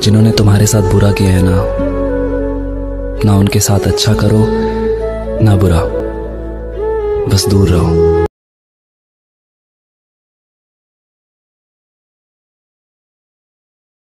जिन्होंने तुम्हारे साथ बुरा किया है ना उनके साथ अच्छा करो ना बुरा, बस दूर रहो।